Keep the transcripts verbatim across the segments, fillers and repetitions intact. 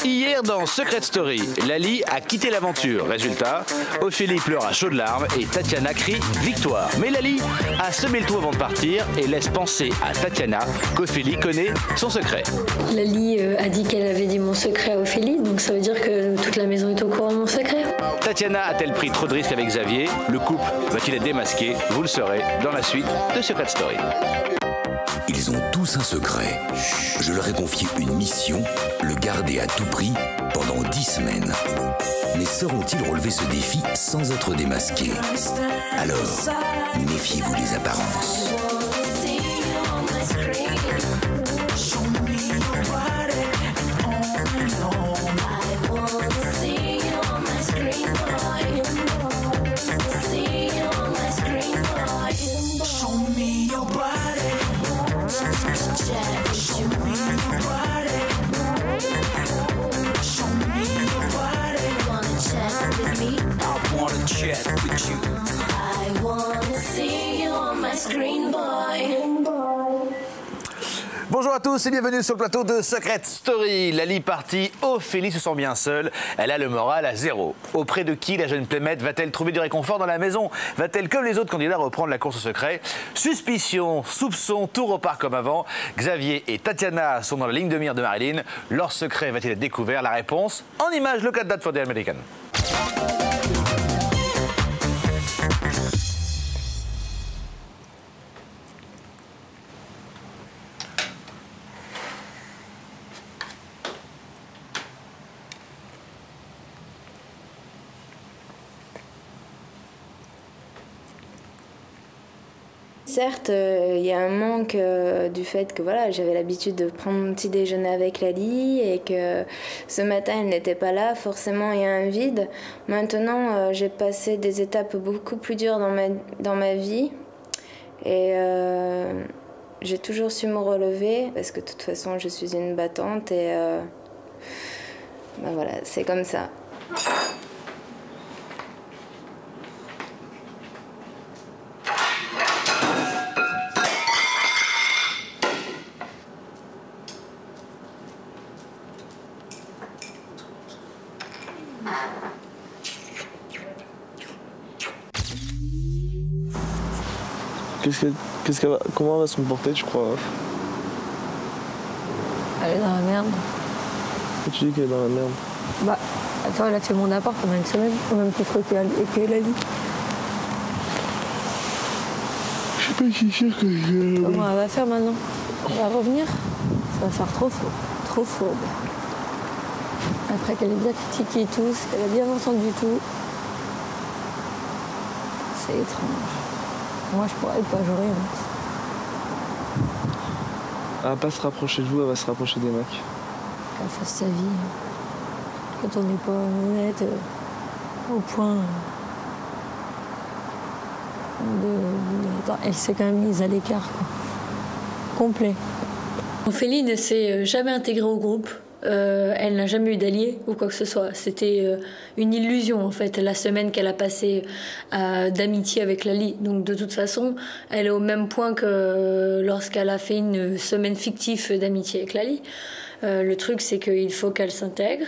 Hier dans Secret Story, Lali a quitté l'aventure. Résultat, Ophélie pleure à chaudes larmes et Tatiana crie victoire. Mais Lali a semé le tout avant de partir et laisse penser à Tatiana qu'Ophélie connaît son secret. Lali euh, a dit qu'elle avait dit mon secret à Ophélie, donc ça veut dire que toute la maison est au courant de mon secret. Tatiana a-t-elle pris trop de risques avec Xavier? Le couple va-t-il être démasqué? Vous le saurez dans la suite de Secret Story. Ils ont tous un secret. Je leur ai confié une mission, le garder à tout prix pendant dix semaines. Mais sauront-ils relever ce défi sans être démasqués? Alors, méfiez-vous des apparences. Bonjour à tous et bienvenue sur le plateau de Secret Story. Lali partie, Ophélie se sent bien seule, elle a le moral à zéro. Auprès de qui la jeune Plémette va-t-elle trouver du réconfort dans la maison? Va-t-elle, comme les autres candidats, reprendre la course au secret? Suspicion, soupçon, tout repart comme avant. Xavier et Tatiana sont dans la ligne de mire de Marilyn. Leur secret va-t-il être découvert? La réponse en image, look at that for the American. Certes, il euh, y a un manque euh, du fait que voilà, j'avais l'habitude de prendre mon petit déjeuner avec Lali et que ce matin elle n'était pas là, forcément il y a un vide. Maintenant, euh, j'ai passé des étapes beaucoup plus dures dans ma, dans ma vie et euh, j'ai toujours su me relever parce que de toute façon je suis une battante et euh, ben voilà, c'est comme ça. Qu'est-ce que, qu'est-ce qu'elle va, comment elle va se comporter, tu crois? Elle est dans la merde. Pourquoi tu dis qu'elle est dans la merde? Bah, attends, elle a fait mon appart pendant une semaine, au même titre que Lali. Je sais pas si c'est sûr que je... Comment elle va faire maintenant? Elle va revenir? Ça va faire trop faux, trop faux. Après qu'elle ait bien critiqué tous, qu'elle a bien entendu tout. C'est étrange. Moi, je pourrais pas, j'aurais honte. Elle va pas se rapprocher de vous, elle va se rapprocher des mecs. Qu'elle fasse sa vie. Quand on n'est pas honnête, euh, au point de, de... Attends, elle s'est quand même mise à l'écart, quoi. Complet. Ophélie ne s'est jamais intégrée au groupe. Euh, elle n'a jamais eu d'alliés ou quoi que ce soit. C'était euh, une illusion en fait, la semaine qu'elle a passée euh, d'amitié avec Lali. Donc de toute façon, elle est au même point que euh, lorsqu'elle a fait une semaine fictive d'amitié avec Lali. Euh, le truc c'est qu'il faut qu'elle s'intègre.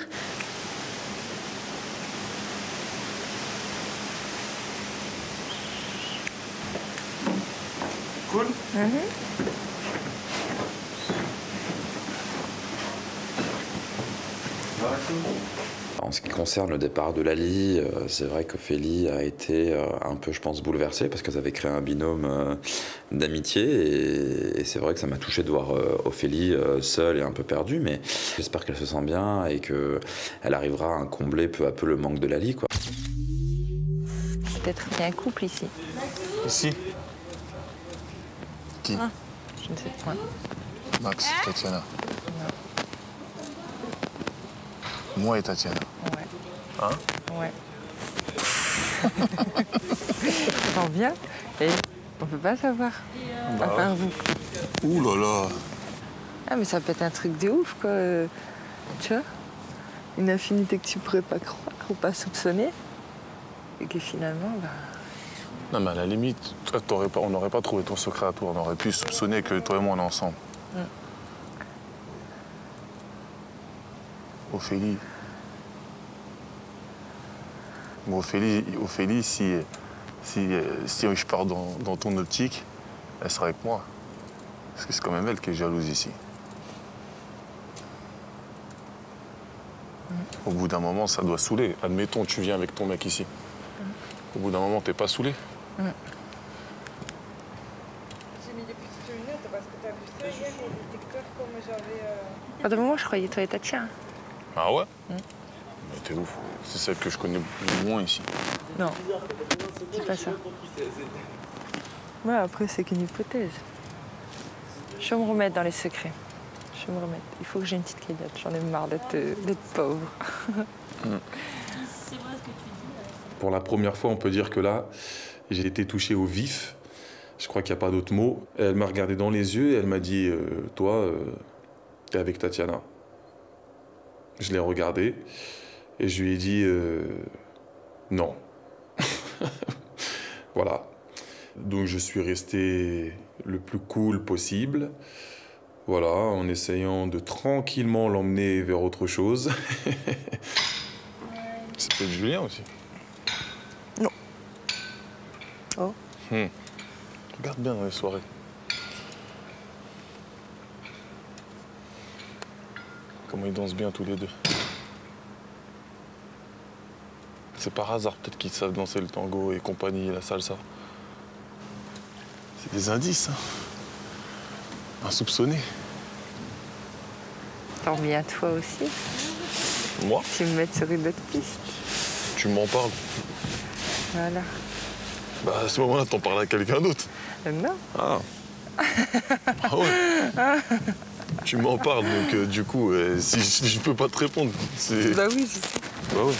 Cool. Mm-hmm. En ce qui concerne le départ de Lali, euh, c'est vrai qu'Ophélie a été euh, un peu, je pense, bouleversée parce qu'elles avaient créé un binôme euh, d'amitié et, et c'est vrai que ça m'a touché de voir euh, Ophélie euh, seule et un peu perdue, mais j'espère qu'elle se sent bien et qu'elle arrivera à combler peu à peu le manque de Lali, quoi. Peut-être qu'il y a un couple ici. Ici? Qui? Ah, je ne sais pas. Max, Tatiana. Moi et Tatiana. Ouais. Hein? Ouais. Tant bien. Et on peut pas savoir. Bah à part vous. Ouh là là. Ah mais ça peut être un truc de ouf quoi. Euh, tu vois? Une affinité que tu pourrais pas croire ou pas soupçonner. Et que finalement, bah... Non mais à la limite, toi, t'aurais pas, on n'aurait pas trouvé ton secret à toi. On aurait pu soupçonner que toi et moi on est ensemble. Mm. Ophélie. Bon, Ophélie, Ophélie si, si, si je pars dans, dans ton optique, elle sera avec moi. Parce que c'est quand même elle qui est jalouse ici. Au bout d'un moment, ça doit saouler. Admettons, tu viens avec ton mec ici. Au bout d'un moment, t'es pas saoulé. J'ai mis des petites lunettes parce que t'as vu ça hier, il était clair comme j'avais... À un moment, je croyais toi et Tatia. Ah ouais? Mm. Mais t'es ouf. C'est celle que je connais le moins ici. Non, c'est pas ça. Ouais, après, c'est qu'une hypothèse. Je vais me remettre dans les secrets. Je vais me remettre. Il faut que j'ai une petite cagnotte. J'en ai marre d'être d'être pauvre. Mm. Pour la première fois, on peut dire que là, j'ai été touché au vif. Je crois qu'il n'y a pas d'autre mot. Elle m'a regardé dans les yeux et elle m'a dit euh, « Toi, euh, t'es avec Tatiana ». Je l'ai regardé et je lui ai dit euh, « Non ». Voilà. Donc je suis resté le plus cool possible. Voilà, en essayant de tranquillement l'emmener vers autre chose. C'est peut-être Julien aussi. Non. Oh. Hmm. Regarde bien dans les soirées. Comment ils dansent bien tous les deux. C'est par hasard peut-être qu'ils savent danser le tango et compagnie, la salsa. C'est des indices, hein. Insoupçonnés. Tant bien toi aussi. Moi? Tu me mets sur une autre piste. Tu m'en parles. Voilà. Bah à ce moment-là, t'en parles à quelqu'un d'autre. Euh, non. Ah. Ah ouais. Tu m'en parles, donc euh, du coup, euh, si, si je peux pas te répondre, c'est... Bah oui, je sais. Bah ouais.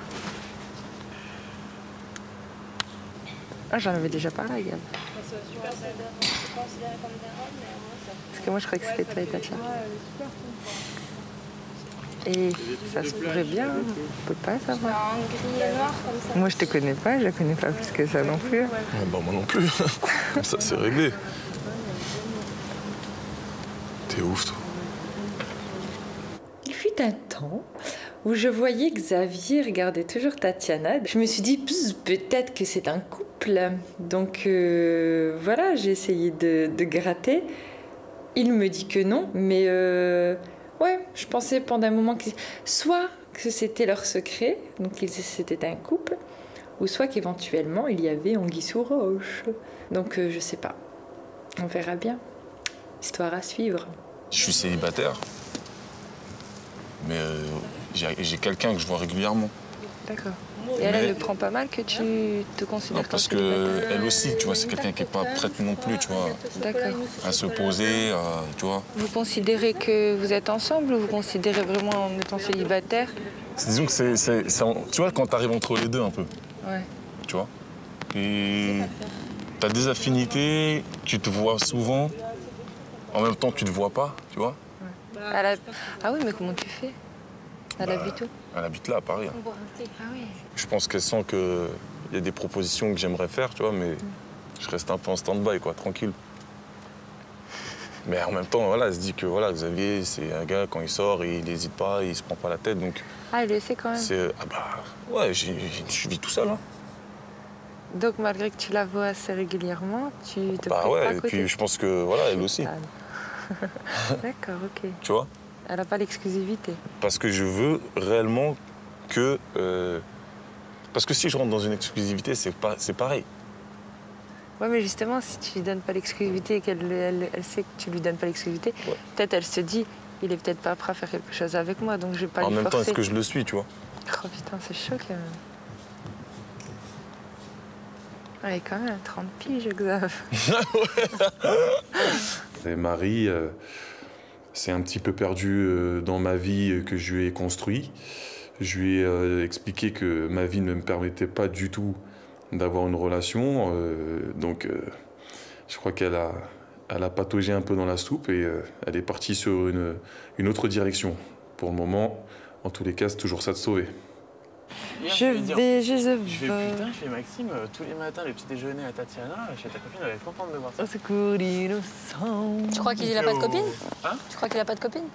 Ah, j'en avais déjà parlé à Gab. Parce que moi, je croyais que c'était toi et Tatia. Et ça se pourrait bien, on peut pas savoir. Moi, je te connais pas, je la connais pas plus que ça non plus. Ah bah moi non plus. Comme ça, c'est réglé. T'es ouf, toi. Il fut un temps où je voyais Xavier regarder toujours Tatiana. Je me suis dit, peut-être que c'est un couple. Donc euh, voilà, j'ai essayé de, de gratter. Il me dit que non, mais euh, ouais, je pensais pendant un moment que soit que c'était leur secret, donc c'était un couple, ou soit qu'éventuellement il y avait anguille sous roche. Donc euh, je sais pas. On verra bien. Histoire à suivre. Je suis célibataire, mais euh, j'ai quelqu'un que je vois régulièrement. D'accord. Et elle, elle le prend pas mal que tu te considères non, parce que elle aussi, tu vois, c'est quelqu'un qui n'est pas prête non plus, tu vois, d'accord, à se poser, à, tu vois. Vous considérez que vous êtes ensemble ou vous considérez vraiment en étant célibataire? Disons que c'est, tu vois, quand tu arrives entre les deux un peu. Ouais. Tu vois. Et tu as des affinités, tu te vois souvent, en même temps tu te vois pas, tu vois. Ouais. Elle a... Ah oui, mais comment tu fais? Elle bah, habite où? Elle habite là, à Paris. Hein. Ah oui. Je pense qu'elle sent qu'il y a des propositions que j'aimerais faire, tu vois, mais mm. je reste un peu en stand-by, quoi, tranquille. Mais en même temps, voilà, elle se dit que voilà, Xavier, c'est un gars, quand il sort, il n'hésite pas, il se prend pas la tête, donc... Ah, elle le sait quand même? Ah bah, ouais, je vis tout seul, hein. Donc, malgré que tu la vois assez régulièrement, tu te bah prends ouais, pas à et côté. puis je pense que, voilà, elle aussi. D'accord, ok. Tu vois? Elle n'a pas l'exclusivité. Parce que je veux réellement que... Euh... Parce que si je rentre dans une exclusivité, c'est pas, c'est pareil. Ouais, mais justement, si tu lui donnes pas l'exclusivité et qu'elle elle, elle sait que tu lui donnes pas l'exclusivité, ouais. Peut-être elle se dit, il est peut-être pas prêt à faire quelque chose avec moi, donc je vais pas en lui forcer. En même temps, est-ce que je le suis, tu vois? Oh putain, c'est chaud quand même. Ouais, quand même, trente piges, Xav. Et Marie... Euh... C'est un petit peu perdu dans ma vie que je lui ai construit. Je lui ai euh, expliqué que ma vie ne me permettait pas du tout d'avoir une relation. Euh, donc, euh, je crois qu'elle a, elle a pataugé un peu dans la soupe et euh, elle est partie sur une, une autre direction. Pour le moment, en tous les cas, c'est toujours ça de sauver. Je vais, je vais... Je fais putain, je fais Maxime, euh, tous les matins, le petit déjeuner à Tatiana, chez ta copine, elle est contente de voir ça. Tu crois qu'il a pas de copine? Hein? Tu crois qu'il a pas de copine?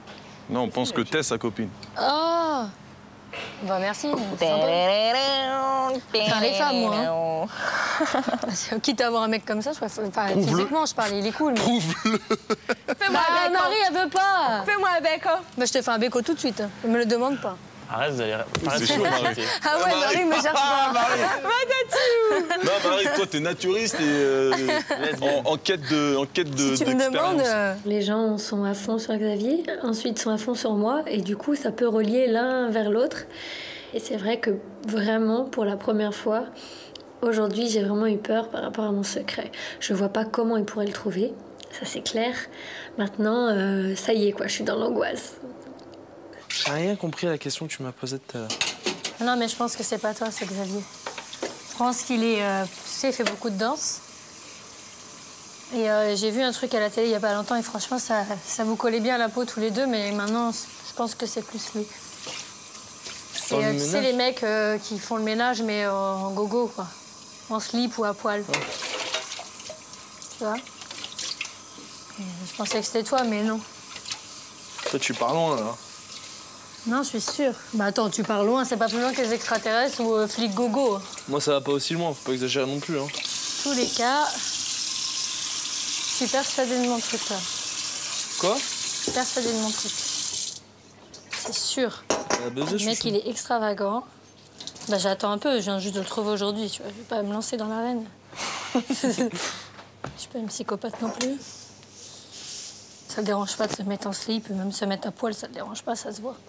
Non, on pense que t'es sa copine. Oh bah merci. Enfin, les femmes, moi. Hein. Quitte à avoir un mec comme ça, je préfère... enfin, physiquement, je parle, il est cool. Mais... Prouve-le. Fais-moi bah, un béco. Marie, elle veut pas. Fais-moi un béco. Bah, je te fais un béco tout de suite. Ne me le demande pas. Arrête, vous allez... C'est chaud, Marie. Ah ouais, Marie, Marie me cherche pas. Marie. Non, Marie, toi, t'es naturiste et euh, en, en quête de, en quête de, si tu me demandes, euh... les gens sont à fond sur Xavier, ensuite sont à fond sur moi, et du coup, ça peut relier l'un vers l'autre. Et c'est vrai que vraiment, pour la première fois, aujourd'hui, j'ai vraiment eu peur par rapport à mon secret. Je vois pas comment ils pourraient le trouver, ça c'est clair. Maintenant, euh, ça y est, quoi, je suis dans l'angoisse. J'ai rien compris à la question que tu m'as posée tout à l'heure. Non, mais je pense que c'est pas toi, c'est Xavier. Je pense qu'il est... Euh, tu sais, il fait beaucoup de danse. Et euh, j'ai vu un truc à la télé il y a pas longtemps et franchement, ça, ça vous collait bien à la peau tous les deux, mais maintenant, je pense que c'est plus lui. C'est euh, tu sais, les mecs euh, qui font le ménage, mais euh, en gogo, quoi. En slip ou à poil. Ouais. Tu vois? et Je pensais que c'était toi, mais non. Toi, tu pars loin, là. Non, je suis sûre. Bah attends, tu pars loin, c'est pas plus loin que les extraterrestres ou euh, flics gogo. Moi, ça va pas aussi loin, faut pas exagérer non plus. Hein. Tous les cas, je suis persuadée de mon truc, là. Quoi? Je suis persuadée de mon truc. C'est sûr. Baiser, le mec, il est extravagant. Bah j'attends un peu, je viens juste de le trouver aujourd'hui, tu vois. Je vais pas me lancer dans l'arène. Je suis pas une psychopathe non plus. Ça le dérange pas de se mettre en slip, même se mettre à poil, ça le dérange pas, ça se voit.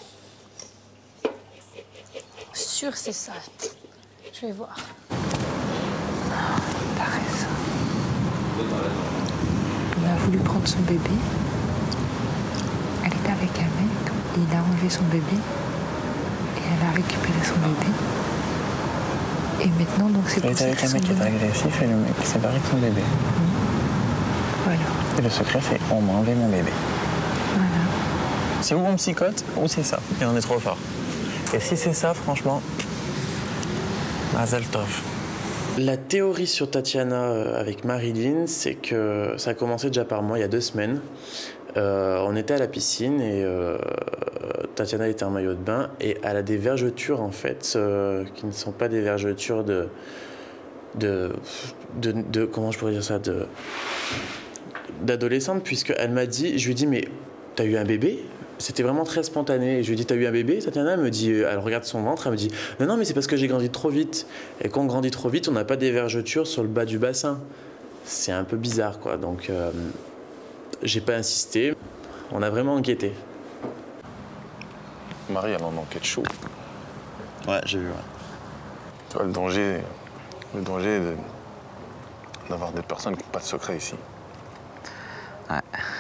Sûr, c'est ça. Je vais voir. T'as raison. Il a voulu prendre son bébé. Elle était avec un mec, il a enlevé son bébé et elle a récupéré son bébé. Et maintenant, donc c'est pour ça avec un mec qui est agressif et le mec s'est barré avec son bébé. Mmh. Voilà. Et le secret, c'est on m'a enlevé mon bébé. Voilà. C'est ou on psychote ou c'est ça. Et on est trop fort. Et si c'est ça, franchement, Mazel Tov. La théorie sur Tatiana avec Marilyn, c'est que ça a commencé déjà par moi il y a deux semaines. Euh, on était à la piscine et euh, Tatiana était en maillot de bain et elle a des vergetures en fait euh, qui ne sont pas des vergetures de, de, de, de comment je pourrais dire ça, de d'adolescente, puisqu'elle m'a dit, je lui ai dit mais t'as eu un bébé? C'était vraiment très spontané. Et je lui ai dit, t'as eu un bébé? Tatiana, elle me dit, elle regarde son ventre, elle me dit, non, non, mais c'est parce que j'ai grandi trop vite. Et quand on grandit trop vite, on n'a pas des vergetures sur le bas du bassin. C'est un peu bizarre, quoi. Donc, euh, j'ai pas insisté. On a vraiment enquêté. Marie, elle en enquête chaud. Ouais, j'ai vu, ouais. Tu vois, le danger, le danger de, d'avoir des personnes qui n'ont pas de secret ici. Ouais.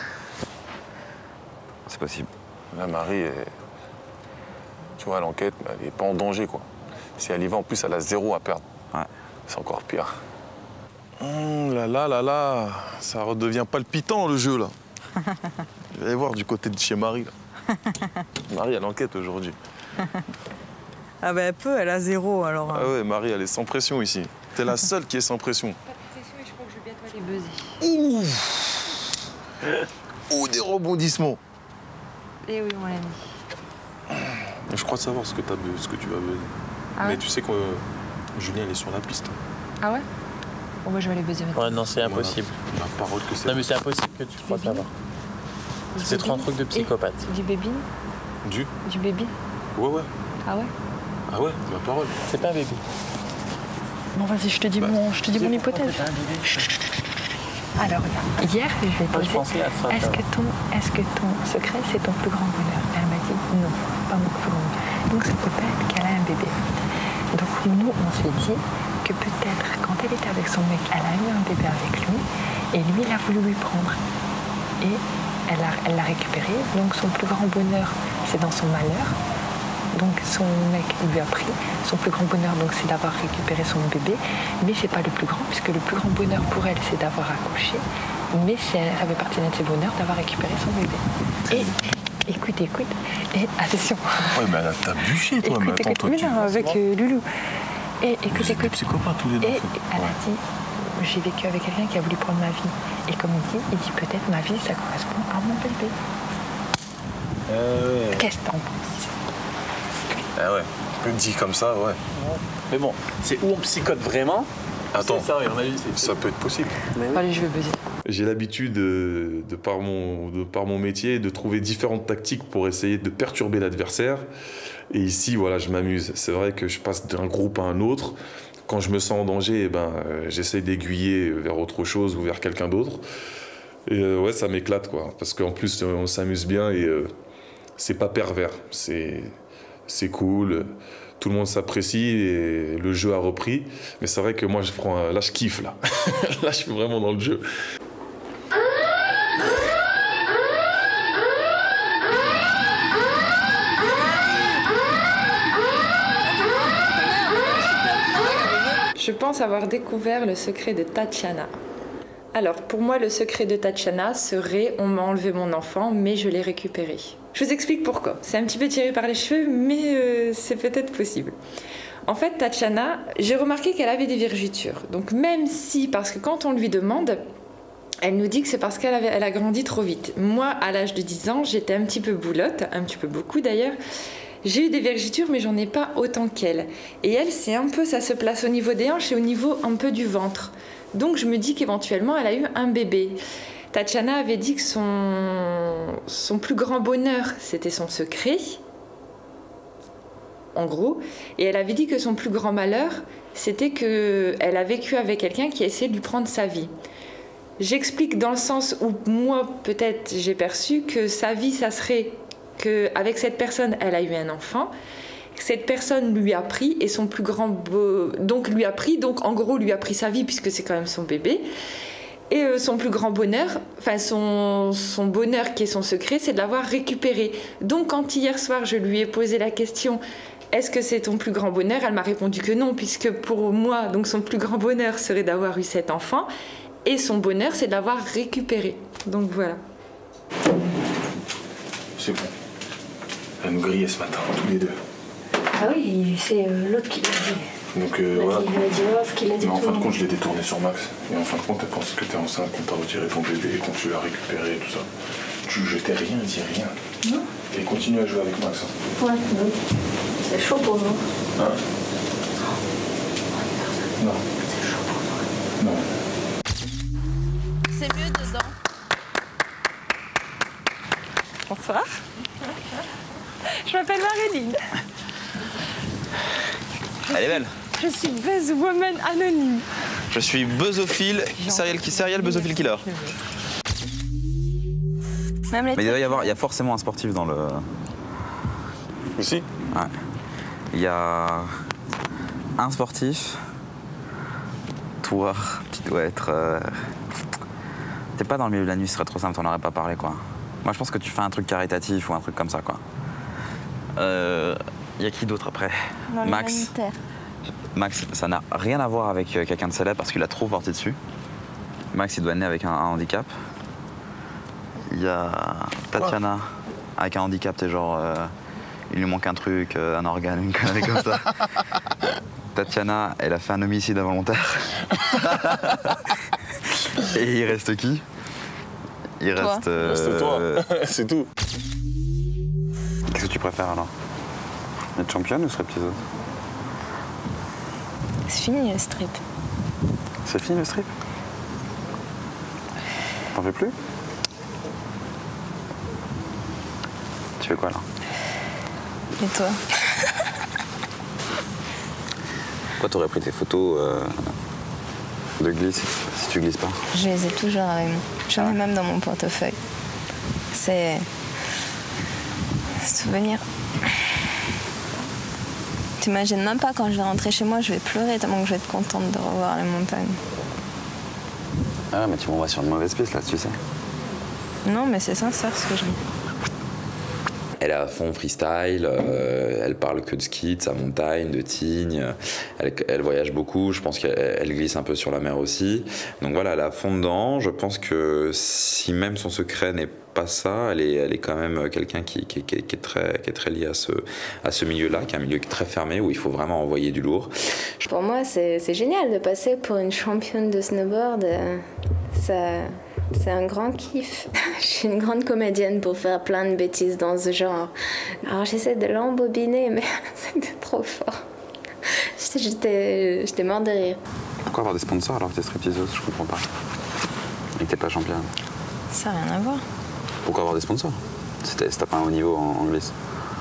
C'est possible. Là, Marie, elle, tu vois, l'enquête, elle n'est pas en danger, quoi. Si elle y va, en plus, elle a zéro à perdre. Ouais. C'est encore pire. Hum, là, là, là, là, ça redevient palpitant, le jeu, là. Je vais voir du côté de chez Marie, là. Marie, elle enquête aujourd'hui. Ah ben, elle peut, elle a zéro, alors. Ah ouais, Marie, elle est sans pression ici. T'es la seule qui est sans pression. Pas de pression et je crois que je vais bientôt aller buzzer. Ouh Ouh, des rebondissements. Eh oui, mon ami. Je crois savoir ce que, t'as, ce que tu vas buzzer. Ah ouais. Mais tu sais que euh, Julien, elle est sur la piste. Ah ouais? Bon, moi, je vais aller buzzer maintenant. Ouais, non, c'est impossible. La parole que c'est. Non, mais c'est impossible que tu crois savoir. C'est trop un truc de psychopathe. Et du bébé? Du Du bébé? Ouais, ouais. Ah ouais? Ah ouais, ma parole. C'est pas un bébé. Bon, vas-y, je te dis, bah, mon, je te dis mon hypothèse. Alors, regarde, hier, je vais poser, est-ce que, ton, est-ce que ton secret, c'est ton plus grand bonheur? Elle m'a dit, non, pas mon plus grand bonheur. Donc, ça peut pas être qu'elle a un bébé. Donc, nous, on s'est dit que peut-être, quand elle était avec son mec, elle a eu un bébé avec lui, et lui, il a voulu lui prendre. Et elle l'a elle l'a récupéré. Donc, son plus grand bonheur, c'est dans son malheur. Donc son mec lui a pris. Son plus grand bonheur, donc, c'est d'avoir récupéré son bébé. Mais c'est pas le plus grand, puisque le plus grand bonheur pour elle, c'est d'avoir accouché. Mais ça fait partie d'un de ses bonheurs d'avoir récupéré son bébé. Et écoute, écoute, et attention. Ouais, mais elle t'a bûché, toi, écoute, mais attends, écoute, toi, mais tu... non, avec euh, Loulou. Et écoute, Vous êtes écoute. des psychopathes tous les deux. Et en fait. elle ouais. a dit, j'ai vécu avec quelqu'un qui a voulu prendre ma vie. Et comme il dit, il dit peut-être ma vie, ça correspond à mon bébé. Euh, ouais. Qu'est-ce que t'en penses? Ah ouais, plus dit comme ça, ouais. Mais bon, c'est où on psychote vraiment? Attends, ça, oui, on a vu, ça peut être possible. Allez, je vais buzzer. J'ai l'habitude, de, de, par mon, de par mon métier, de trouver différentes tactiques pour essayer de perturber l'adversaire. Et ici, voilà, je m'amuse. C'est vrai que je passe d'un groupe à un autre. Quand je me sens en danger, eh ben, euh, j'essaie d'aiguiller vers autre chose ou vers quelqu'un d'autre. Et euh, ouais, ça m'éclate, quoi. Parce qu'en plus, on s'amuse bien et euh, c'est pas pervers. C'est, c'est cool. Tout le monde s'apprécie et le jeu a repris. Mais c'est vrai que moi, je prends, là, je kiffe, là. Là, je suis vraiment dans le jeu. Je pense avoir découvert le secret de Tatiana. Alors, pour moi, le secret de Tatiana serait « on m'a enlevé mon enfant, mais je l'ai récupéré ». Je vous explique pourquoi. C'est un petit peu tiré par les cheveux, mais euh, c'est peut-être possible. En fait, Tatiana, j'ai remarqué qu'elle avait des vergetures. Donc même si, parce que quand on lui demande, elle nous dit que c'est parce qu'elle avait, elle a grandi trop vite. Moi, à l'âge de dix ans, j'étais un petit peu boulotte, un petit peu beaucoup d'ailleurs. J'ai eu des vergetures, mais j'en ai pas autant qu'elle. Et elle, c'est un peu, ça se place au niveau des hanches et au niveau un peu du ventre. Donc je me dis qu'éventuellement, elle a eu un bébé. Tatiana avait dit que son, son plus grand bonheur, c'était son secret, en gros. Et elle avait dit que son plus grand malheur, c'était qu'elle a vécu avec quelqu'un qui a essayé de lui prendre sa vie. J'explique dans le sens où moi, peut-être, j'ai perçu que sa vie, ça serait qu'avec cette personne, elle a eu un enfant. Cette personne lui a pris et son plus grand beau... donc lui a pris, donc en gros lui a pris sa vie puisque c'est quand même son bébé. Et euh, son plus grand bonheur, enfin son, son bonheur qui est son secret, c'est de l'avoir récupéré. Donc quand hier soir je lui ai posé la question, est-ce que c'est ton plus grand bonheur? Elle m'a répondu que non, puisque pour moi, donc son plus grand bonheur serait d'avoir eu cet enfant et son bonheur c'est de l'avoir récupéré. Donc voilà. C'est bon. Elle nous grillait ce matin, tous les deux. Ah oui, c'est euh, l'autre qui l'a dit. Donc euh, Il a voilà. dit, il a dit off, qu'il a dit Mais en tout. fin de compte, je l'ai détourné sur Max. Et en fin de compte, elle pense que t'es enceinte, qu'on t'a retiré ton bébé, qu'on tu l'as récupéré, tout ça. Tu, je t'ai rien dit, rien. Non. Et continue à jouer avec Max. Hein. Ouais, oui. C'est chaud pour nous. Hein? Non. C'est chaud pour nous. Non. C'est mieux dedans. Bonsoir. Je m'appelle Marilyn. Elle est belle. Je suis buzzwoman anonyme. Je suis buzzophile, serial, serial buzzophile killer. Même les Mais il doit y avoir, il y a forcément un sportif dans le... Ici? Ouais. Il y a un sportif. Toi, tu dois être... Euh... T'es pas dans le milieu de la nuit, ce serait trop simple, t'en aurais pas parlé, quoi. Moi, je pense que tu fais un truc caritatif ou un truc comme ça, quoi. Euh... Il y a qui d'autre après? Dans Max. l'humanitaire. Max, ça n'a rien à voir avec euh, quelqu'un de célèbre parce qu'il a trop porté dessus. Max, il doit être né avec un, un handicap. Il y a Tatiana avec un handicap, t'es genre, euh, il lui manque un truc, euh, un organe, une connerie comme ça. Tatiana, elle a fait un homicide involontaire. Et il reste qui? Il Toi. reste. Euh, Reste toi, c'est tout. Qu'est-ce que tu préfères alors? Être championne ou stripteaseuse? C'est fini le strip. C'est fini le strip? T'en fais plus? Tu fais quoi là? Et toi? Pourquoi t'aurais pris tes photos euh, de glisse si tu glisses pas? Je les ai toujours avec moi. J'en ai même dans mon portefeuille. C'est... souvenir. T'imagines même pas quand je vais rentrer chez moi, je vais pleurer tellement que je vais être contente de revoir les montagnes. Ah mais tu m'envoies sur une mauvaise piste là, tu sais. Non mais c'est sincère ce que je dis. Elle est à fond freestyle, euh, elle parle que de ski, de sa montagne, de Tignes, elle, elle voyage beaucoup, je pense qu'elle elle glisse un peu sur la mer aussi. Donc voilà, elle est à fond dedans, je pense que si même son secret n'est pas ça, elle est, elle est quand même quelqu'un qui, qui, qui, qui, est très, qui est très lié à ce, à ce milieu-là, qui est un milieu très fermé où il faut vraiment envoyer du lourd. Pour moi, c'est génial de passer pour une championne de snowboard. Ça, C'est un grand kiff. Je suis une grande comédienne pour faire plein de bêtises dans ce genre. Alors j'essaie de l'embobiner, mais c'était trop fort. J'étais, j'étais morte de rire. Pourquoi avoir des sponsors alors que t'es stripteaseuse? Je comprends pas. Et que t'es pas championne. Ça n'a rien à voir. Pourquoi avoir des sponsors si t'as pas un haut niveau en, en glisse?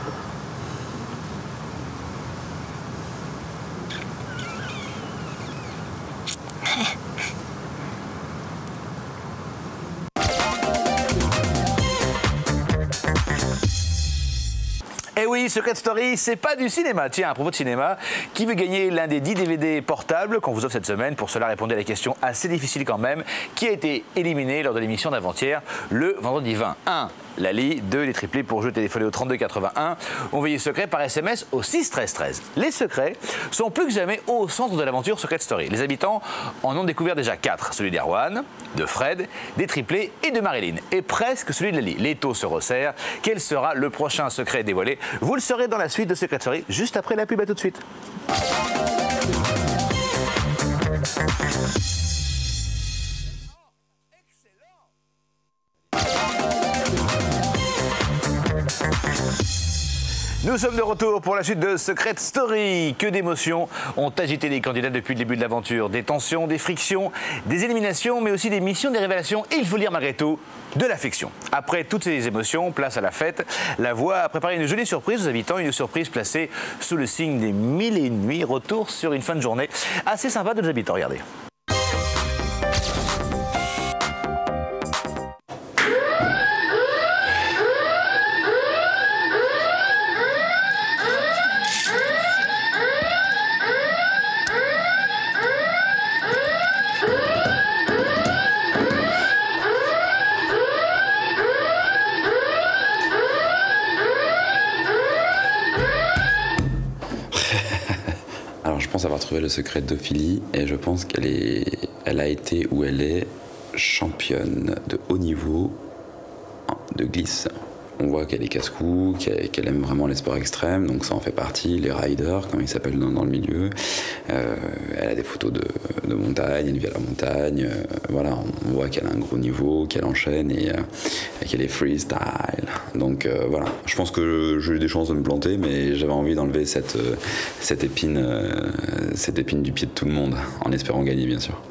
Eh oui, Secret Story, c'est pas du cinéma. Tiens, à propos de cinéma, qui veut gagner l'un des dix D V D portables qu'on vous offre cette semaine? Pour cela, répondez à la question assez difficile quand même, qui a été éliminé lors de l'émission d'avant-hier, le vendredi vingt. un. Lali, deux. Les triplés pour jeu téléphoné au trente-deux quatre-vingt-un. Envoyez secret par S M S au six treize treize. Les secrets sont plus que jamais au centre de l'aventure Secret Story. Les habitants en ont découvert déjà quatre. Celui d'Erwan, de Fred, des triplés et de Marilyn. Et presque celui de Lali. Les taux se resserrent. Quel sera le prochain secret dévoilé? Vous le saurez dans la suite de Secret Story, juste après la pub. À tout de suite. Nous sommes de retour pour la suite de Secret Story. Que d'émotions ont agité les candidats depuis le début de l'aventure. Des tensions, des frictions, des éliminations, mais aussi des missions, des révélations et, il faut le dire malgré tout, de l'affection. Après toutes ces émotions, place à la fête. La Voix a préparé une jolie surprise aux habitants, une surprise placée sous le signe des mille et une nuits. Retour sur une fin de journée assez sympa de nos habitants, regardez. Avoir trouvé le secret d'Ophélie et je pense qu'elle est, elle a été ou elle est championne de haut niveau de glisse. On voit qu'elle est casse-cou, qu'elle aime vraiment les sports extrêmes, donc ça en fait partie, les riders, comme ils s'appellent dans, dans le milieu. Euh, elle a des photos de, de montagne, elle vit à la montagne. Euh, voilà, on voit qu'elle a un gros niveau, qu'elle enchaîne et, euh, et qu'elle est freestyle. Donc euh, voilà, je pense que j'ai eu des chances de me planter, mais j'avais envie d'enlever cette, euh, cette, épine, euh, cette épine du pied de tout le monde, en espérant gagner bien sûr.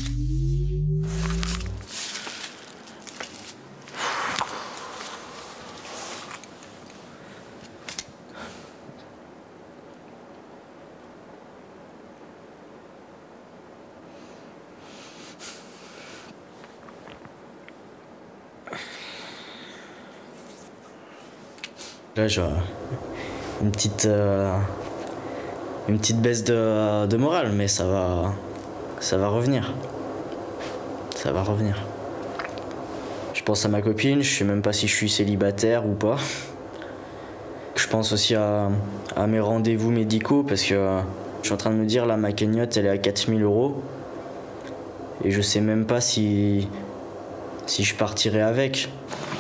Là, j'ai une petite, euh, une petite baisse de, de morale, mais ça va, ça va revenir. Ça va revenir. Je pense à ma copine, je sais même pas si je suis célibataire ou pas. Je pense aussi à, à mes rendez-vous médicaux parce que je suis en train de me dire, là, ma cagnotte, elle est à quatre mille euros. Et je sais même pas si, si je partirai avec.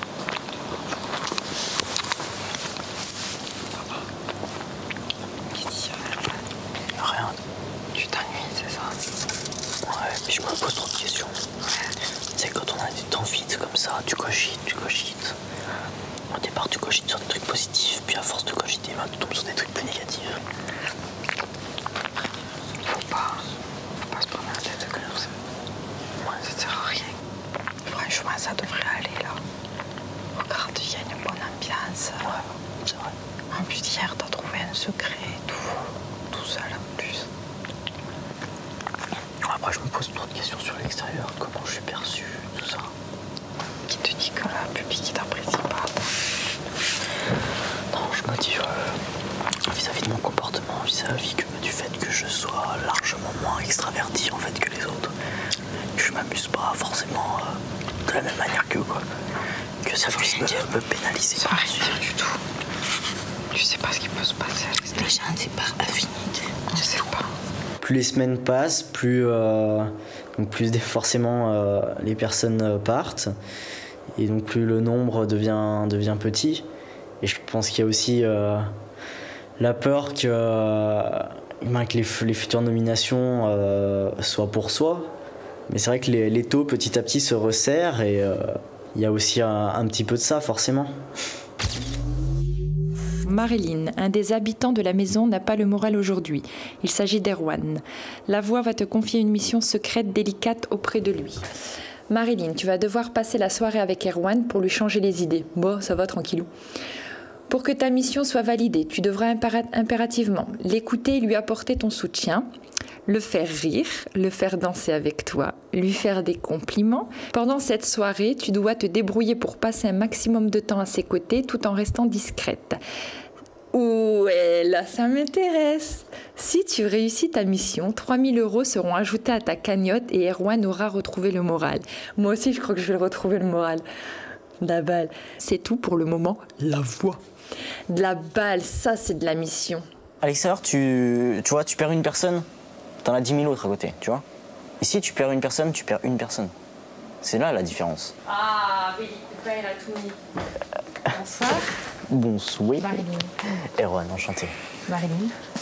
Plus les semaines passent, plus, euh, donc plus forcément euh, les personnes partent et donc plus le nombre devient, devient petit. Et je pense qu'il y a aussi euh, la peur que, euh, que les, les futures nominations euh, soient pour soi mais c'est vrai que les, les taux petit à petit se resserrent et il euh, y a aussi un, un petit peu de ça forcément. Marilyn, un des habitants de la maison, n'a pas le moral aujourd'hui. Il s'agit d'Erwan. La voix va te confier une mission secrète délicate auprès de lui. Marilyn, tu vas devoir passer la soirée avec Erwan pour lui changer les idées. Bon, ça va, tranquillou. Pour que ta mission soit validée, tu devras impérativement l'écouter et lui apporter ton soutien, le faire rire, le faire danser avec toi, lui faire des compliments. Pendant cette soirée, tu dois te débrouiller pour passer un maximum de temps à ses côtés tout en restant discrète. Ouais, là, ça m'intéresse. Si tu réussis ta mission, trois mille euros seront ajoutés à ta cagnotte et Erwan aura retrouvé le moral. Moi aussi, je crois que je vais le retrouver le moral. La balle. C'est tout pour le moment. La voix. De la balle, ça, c'est de la mission. À l'extérieur, tu, tu vois, tu perds une personne, t'en as dix mille autres à côté, tu vois. Ici, tu perds une personne, tu perds une personne. C'est là la différence. Ah oui, elle a tout mis. Bonsoir. Bonsoir. Marilyn. Erwan, enchanté. Marilyn.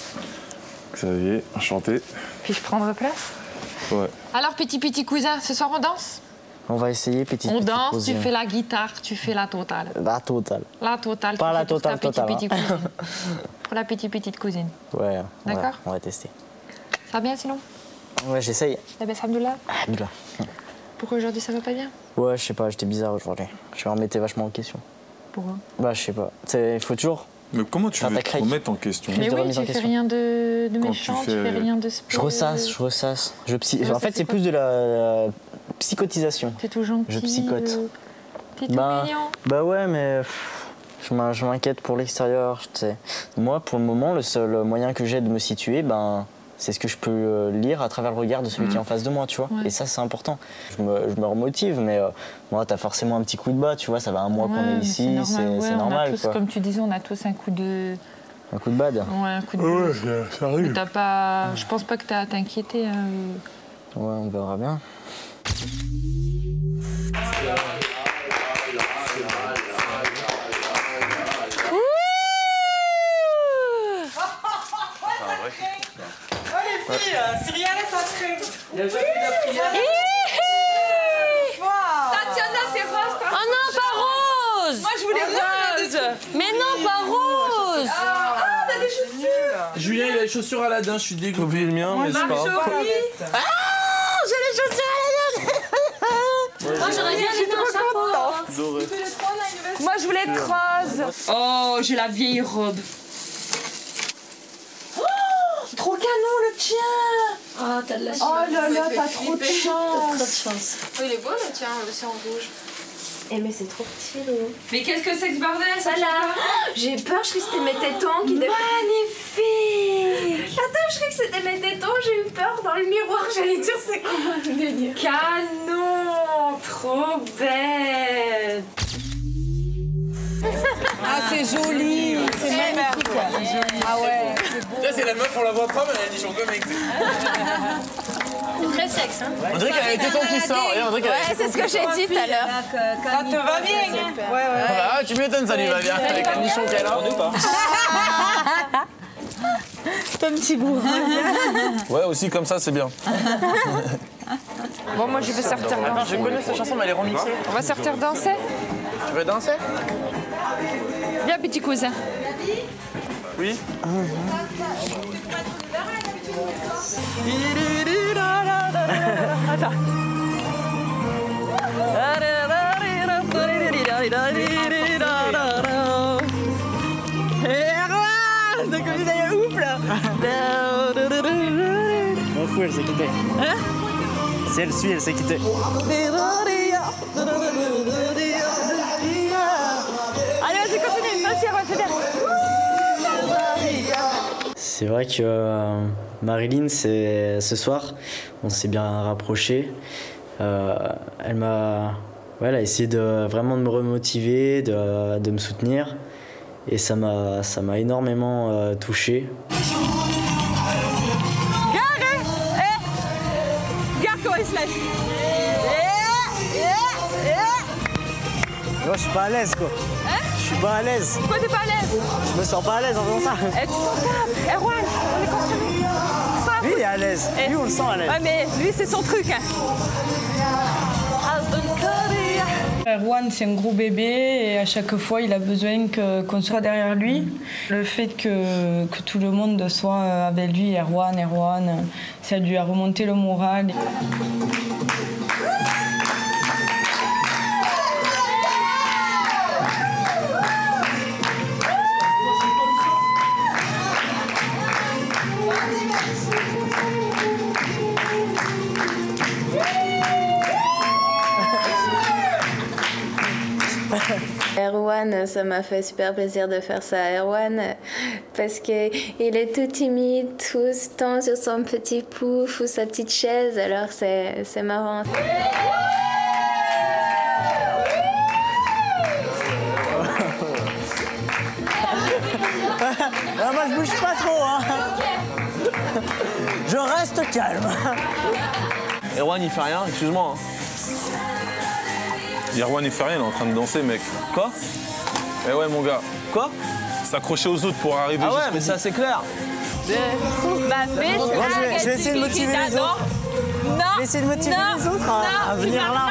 Xavier, enchanté. Puis-je prendre place? Ouais. Alors, petit petit cousin, ce soir on danse? On va essayer, petit On petit danse, cousine. tu fais la guitare, tu fais la totale. La totale. La totale. Pas tu la fais pour totale, ta totale. petite, hein. petite cousine. Pour la petite petite cousine. Ouais. D'accord. Ouais, on va tester. Ça va bien sinon? Ouais, j'essaye. Eh ben, alhamdoulilah. Alhamdoulilah. Pourquoi aujourd'hui ça va pas bien? Ouais, je sais pas, j'étais bizarre aujourd'hui. Je me remettais vachement en question. Pourquoi? Bah, je sais pas. Il faut toujours. Mais comment tu Faire veux ta te craque. remettre en question? Mais de oui, remise tu en fais question. rien de, de Quand méchant, tu tu fais, fais- rien de... Je ressasse, je ressasse. Je psy... Ouais, en ça, fait, c'est c'est quoi? plus de la euh, psychotisation. T'es tout gentil. Je psychote. euh, T'es tout Bah, mignon. bah ouais, mais pff, je m'in- je m'inquiète pour l'extérieur. Tu sais. Moi, pour le moment, le seul moyen que j'ai de me situer, ben, c'est ce que je peux euh, lire à travers le regard de celui Mhm. qui est en face de moi, tu vois. Ouais. Et ça, c'est important. Je me, je me remotive, mais euh, moi, t'as forcément un petit coup de bas, tu vois. Ça va un mois Ouais, qu'on est mais ici, normal, c'est ouais, c'est on a normal, tous, quoi. comme tu disais, on a tous un coup de... Un coup de bad. Ouais, un coup de... Ouais, ça arrive. T'as pas... Je pense pas que t'as à t'inquiéter. hein. Ouais, on verra bien. Oh les filles, Cyrielle elle s'entraîne. Il y a pas Tatiana, c'est rose. Oh non, pas rose. Moi je voulais rose. Mais non, pas rose. Ah, on a des chaussures. Julien, il a les chaussures Aladdin, je suis dégoûté. J'ai oublié le mien, mais c'est pas grave. Ah, j'ai les chaussures à la Moi, j'aurais bien aimé un chapeau. Doré. Moi je voulais être rose. Oh, j'ai la vieille robe. Oh, c'est trop canon le tien. Ah, t'as de la chance. Oh là là, t'as trop de T'as trop de chance. chance. Oh, il est beau le tien, aussi en rouge. Eh mais c'est trop stylé. Mais qu'est-ce que c'est que ce bordel ça? Voilà. J'ai eu peur, je croyais que c'était mes tétons qui devaient... Magnifique. Attends, je croyais que c'était mes tétons, j'ai eu peur dans le miroir, j'allais dire c'est quoi un délire. Canon, trop belle. Ah c'est joli, c'est magnifique. Ah ouais. Là, c'est la meuf, on la voit pas, mais elle a des cheveux mec. C'est très sexe, hein. On dirait qu'elle a les tétons qui sortent. On dirait qu'elle a les Ouais, c'est ce que j'ai dit tout à l'heure. Ça te va bien? Ouais, ouais. Ah bah, tu m'étonnes, ça lui va bien, avec la nichon qu'elle a. C'est un petit bout. Ouais, aussi comme ça, c'est bien. Bon, moi je vais sortir Attends, danser. je connais cette chanson, mais elle est remixée. On va sortir danser? Tu veux danser? Viens, petit cousin. Oui. Attends. T'as comme une aïe ouf là. M'en fous, elle s'est quittée. Hein? Si elle suit, elle s'est quittée. Allez, vas-y, continue. Vas-y, Erwan, c'est bien. C'est vrai que euh, Marilyn, c'est ce soir, on s'est bien rapprochés. Euh, elle m'a, ouais, elle a essayé de vraiment de me remotiver, de, de me soutenir, et ça m'a, ça m'a énormément euh, touché. Regarde, hein. Eh. Regarde comment il se laisse. Eh, eh, eh. Moi, je suis pas à l'aise, quoi. Hein? Je suis pas à l'aise. Pourquoi t'es pas à l'aise? Je me sens pas à l'aise en faisant ça. Eh, tu t'en tapes. Erwan, on est contre nous. Ça, Lui, il est à l'aise. Lui, on le sent à l'aise. Ouais, mais lui, c'est son truc. Hein. Erwan, c'est un gros bébé et à chaque fois, il a besoin que, qu'on soit derrière lui. Le fait que, que tout le monde soit avec lui, Erwan, Erwan, ça lui a remonté le moral. Erwan, ça m'a fait super plaisir de faire ça à Erwan parce qu'il est tout timide, tout le temps sur son petit pouf ou sa petite chaise, alors c'est, c'est marrant. Ah, moi, je bouge pas trop, hein. Je reste calme. Erwan, il fait rien, excuse-moi. Hein. Erwan, il fait rien, il est en train de danser, mec. Quoi? Eh ouais, mon gars. Quoi? S'accrocher aux autres pour arriver Ah ouais, jusqu'au mais bout. ça, c'est clair. Bah, fais, Moi, je vais, je vais essayer de motiver les autres. Non, je vais essayer de motiver non, les autres à, à non, venir là.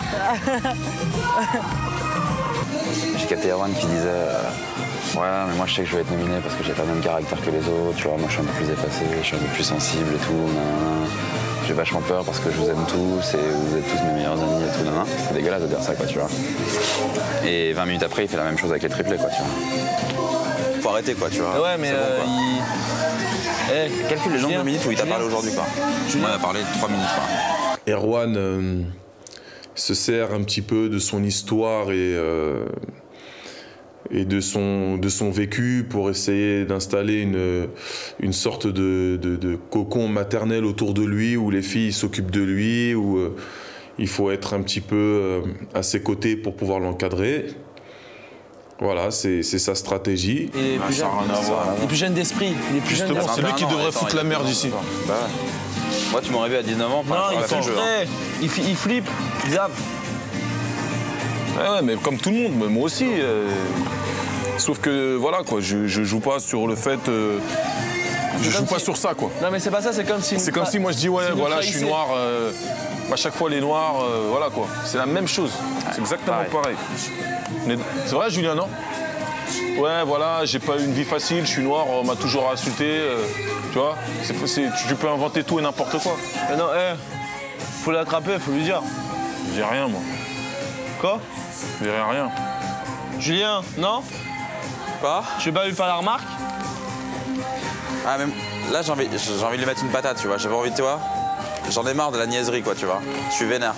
J'ai capté Erwan qui disait euh, ouais, mais moi je sais que je vais être nominé parce que j'ai pas le même caractère que les autres, tu vois, moi je suis un peu plus effacé, je suis un peu plus sensible et tout, nanana. J'ai vachement peur parce que je vous aime tous et vous êtes tous mes meilleurs amis et tout, nanana. C'est dégueulasse de dire ça, quoi, tu vois. Et vingt minutes après, il fait la même chose avec les triplés, quoi, tu vois. Faut arrêter, quoi, tu vois. Ouais, mais bon, euh, quoi. il... Eh, calcule les gens de deux minutes où il t'a parlé aujourd'hui, quoi. Moi, il a parlé trois minutes, quoi. Erwan euh, se sert un petit peu de son histoire et, euh, et de, son, de son vécu pour essayer d'installer une, une sorte de, de, de cocon maternel autour de lui où les filles s'occupent de lui, où euh, il faut être un petit peu euh, à ses côtés pour pouvoir l'encadrer. Voilà, c'est sa stratégie. Il est plus jeune, il est plus jeune d'esprit. Il est plus jeune Justement, c'est lui qui devrait attends, foutre la merde ici. Bah ouais. Moi, tu m'aurais vu à dix-neuf ans, Non, il fait le jeu. Hein. il, il flippe, il zappe. Ouais, ouais, mais comme tout le monde, moi aussi. Euh... Sauf que, voilà, quoi, je, je joue pas sur le fait... Euh... Je joue pas si... sur ça, quoi. Non, mais c'est pas ça, c'est comme si... C'est comme si moi je dis, ouais, si voilà, je suis noir. Euh... À chaque fois, les noirs, euh, voilà, quoi. C'est la même chose. C'est exactement pareil. pareil. C'est vrai, Julien, non? Ouais, voilà, j'ai pas eu une vie facile, je suis noir, on m'a toujours insulté, euh, tu vois. C'est, c'est, tu, tu peux inventer tout et n'importe quoi. Mais non, eh, faut l'attraper, faut lui dire. Je dis rien, moi. Quoi? Je dirais rien. Julien, non? Quoi? Je vais pas lui faire la remarque? Ah, même là, j'ai envie, j'ai envie de lui mettre une patate, tu vois. J'avais envie, tu vois. J'en ai marre de la niaiserie, quoi, tu vois. Je suis vénère.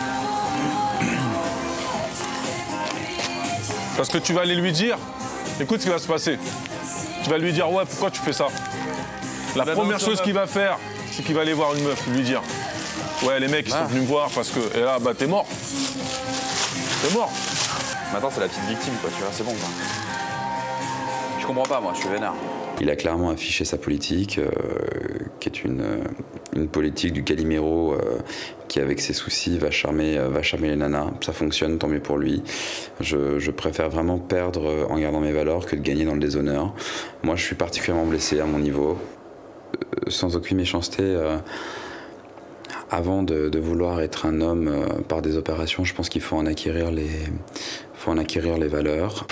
Parce que tu vas aller lui dire, écoute ce qui va se passer. Tu vas lui dire, ouais, pourquoi tu fais ça? La bah, première chose qu'il va faire, c'est qu'il va aller voir une meuf, lui dire, ouais, les mecs, ils ah. sont venus me voir parce que... Et là, bah, t'es mort. T'es mort. Maintenant, c'est la petite victime, quoi, tu vois, c'est bon, quoi. Je comprends pas, moi, je suis vénère. Il a clairement affiché sa politique, euh, qui est une, euh, une politique du Calimero, euh, qui avec ses soucis va charmer, euh, va charmer les nanas. Ça fonctionne, tant mieux pour lui. Je, je préfère vraiment perdre en gardant mes valeurs que de gagner dans le déshonneur. Moi, je suis particulièrement blessé à mon niveau, euh, sans aucune méchanceté. Euh, avant de, de vouloir être un homme euh, par des opérations, je pense qu'il faut en acquérir les, faut en acquérir les valeurs.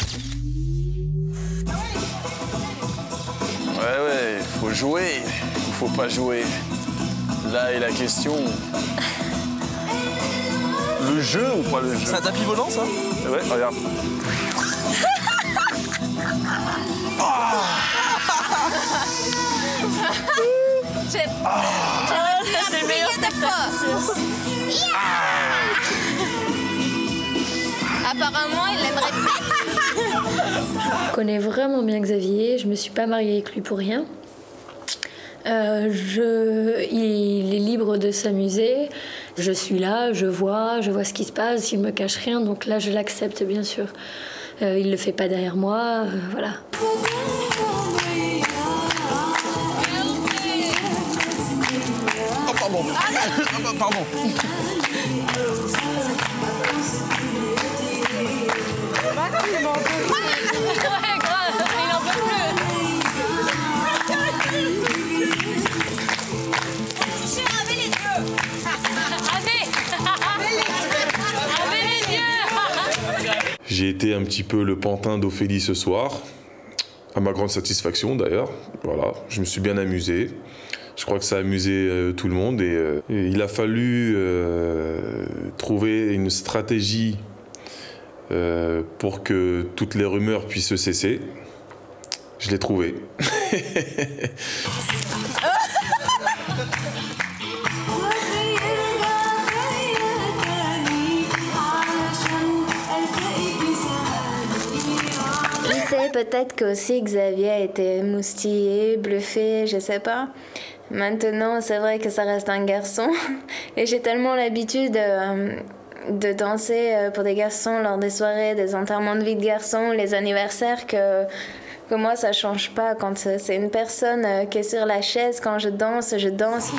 Ouais, ouais, il faut jouer ou faut pas jouer. Là est la question. Le jeu ou pas le jeu? C'est un tapis volant, ça? Ouais, regarde. Oh J'ai c'est le meilleur spectacle. Apparemment, il aimerait Je connais vraiment bien Xavier, je me suis pas mariée avec lui pour rien. Euh, je, il est libre de s'amuser, je suis là, je vois, je vois ce qui se passe, il me cache rien, donc là je l'accepte bien sûr. Euh, il le fait pas derrière moi, euh, voilà. Oh pardon, pardon. Ouais, grave, il en peut plus. J'ai été un petit peu le pantin d'Ophélie ce soir, à ma grande satisfaction d'ailleurs. Voilà, je me suis bien amusé. Je crois que ça a amusé euh, tout le monde et, euh, et il a fallu euh, trouver une stratégie euh, pour que toutes les rumeurs puissent cesser. Je l'ai trouvé. Je sais peut-être qu'aussi Xavier a été émoustillé, bluffé, je sais pas. Maintenant, c'est vrai que ça reste un garçon. Et j'ai tellement l'habitude de, de danser pour des garçons lors des soirées, des enterrements de vie de garçons, les anniversaires, que, que moi, ça change pas. Quand c'est une personne qui est sur la chaise, quand je danse, je danse.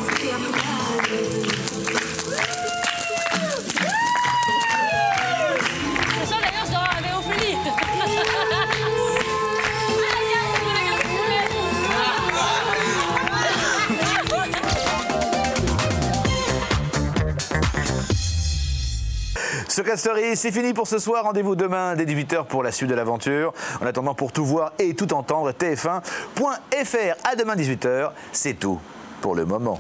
Secret Story, c'est fini pour ce soir. Rendez-vous demain dès dix-huit heures pour la suite de l'aventure. En attendant, pour tout voir et tout entendre, T F un point F R. À demain dix-huit heures. C'est tout pour le moment.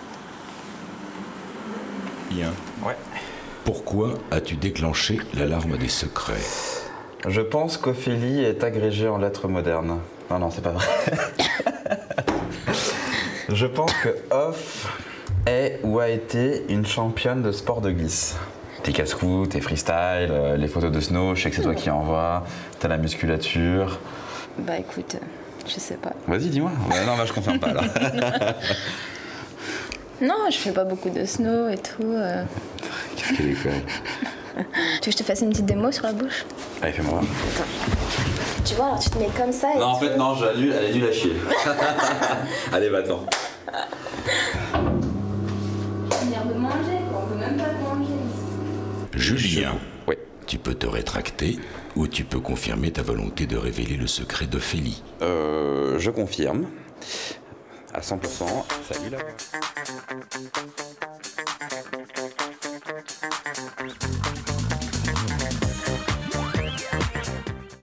Bien. Ouais. Pourquoi as-tu déclenché l'alarme des secrets? Je pense qu'Ophélie est agrégée en lettres modernes. Non, non, c'est pas vrai. Je pense que Off est ou a été une championne de sport de glisse. Tes casse-cou, tes freestyle, euh, les photos de Snow, je sais que c'est toi qui envoies, t'as la musculature. Bah écoute, je sais pas. Vas-y, dis-moi. Ouais, non, bah, je confirme pas, là. Non, je fais pas beaucoup de snow et tout. Euh... Qu'est-ce qu'elle est conne. Tu veux que je te fasse une petite démo sur la bouche? Allez, fais-moi voir. Tu vois, alors tu te mets comme ça et Non, en tu... fait, non, elle est nulle à chier. Allez, va-t'en. Venir de manger, quoi. On peut même pas manger ici. Julien, oui. Tu peux te rétracter ou tu peux confirmer ta volonté de révéler le secret d'Ophélie. Euh, je confirme. À cent pour cent. Salut là.